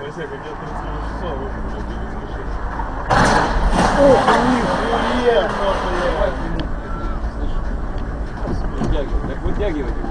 Если как я 30 часов, вы уже спешите. Ох, нихуя! Можно ебать. Так вытягивай.